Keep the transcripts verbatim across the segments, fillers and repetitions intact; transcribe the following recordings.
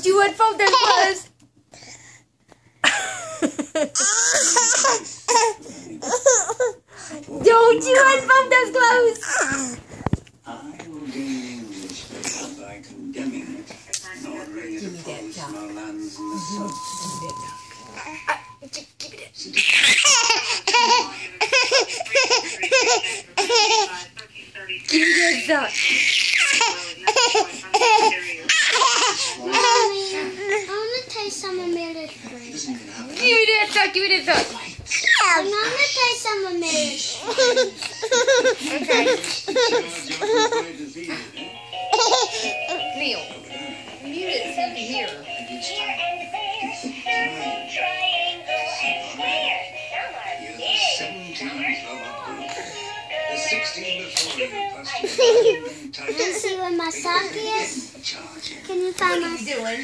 Don't you unfold those clothes. Don't you unfold those clothes. I will gain English by condemning it, not ordering it upon small lands in the south. Give me that. Give me that sock. I want to taste some of Meredyth's food. Give me that sock. Give me that sock. I want to taste some of Meredyth's food. Okay. Neil, you didn't seem to hear. You see where my sock is? Can you find my What are you doing?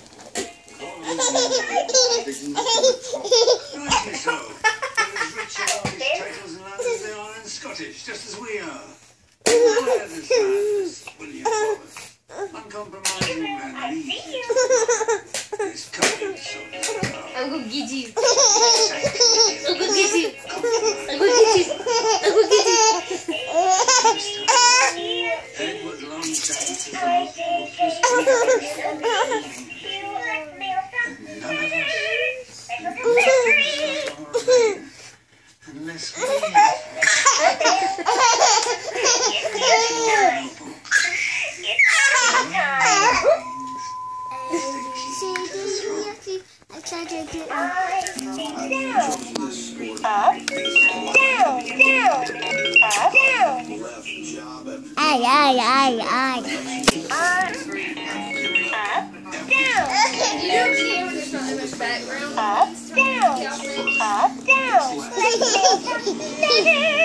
Scottish, just as we are. Where this madness, William Wallace? Uncompromising man leads it. This coming soldier. I'm gonna get you. I'm gonna get you. I'm gonna get you. I'm gonna get you. Edward Longchamp is the most ruthless creature. None of us. Unless we. I tried to do it. Ay, ay, ay, ay. You don't see when there's not that much background? Up, down, up, down.